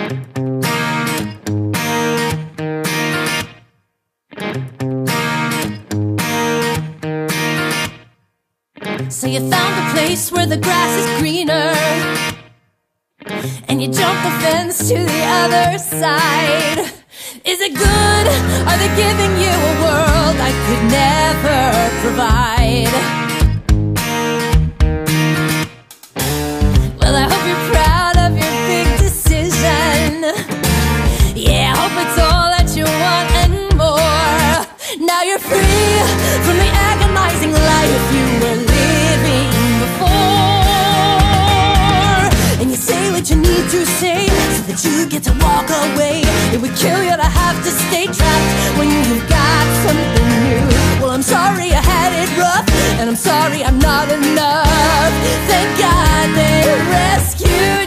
So you found a place where the grass is greener, and you jump the fence to the other side. Is it good? Are they giving you a world I could never provide? Well, I hope you're proud of your big decision. Yeah, I hope it's all that you want and more. Now you're free from the agonizing life you were living before. And you say what you need to say so that you get to walk away. It would kill you to have to stay trapped when you've got something new. Well, I'm sorry I had it rough, and I'm sorry I'm not enough. Thank God they rescued